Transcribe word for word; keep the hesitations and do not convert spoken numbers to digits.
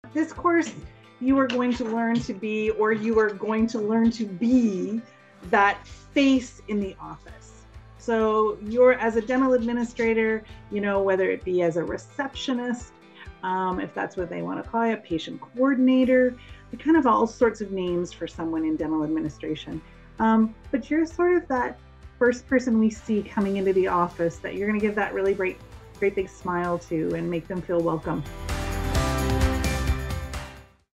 This course, you are going to learn to be, or you are going to learn to be that face in the office. So you're, as a dental administrator, you know, whether it be as a receptionist, um, if that's what they want to call it, patient coordinator, kind of all sorts of names for someone in dental administration. Um, but you're sort of that first person we see coming into the office that you're going to give that really great, great big smile to and make them feel welcome.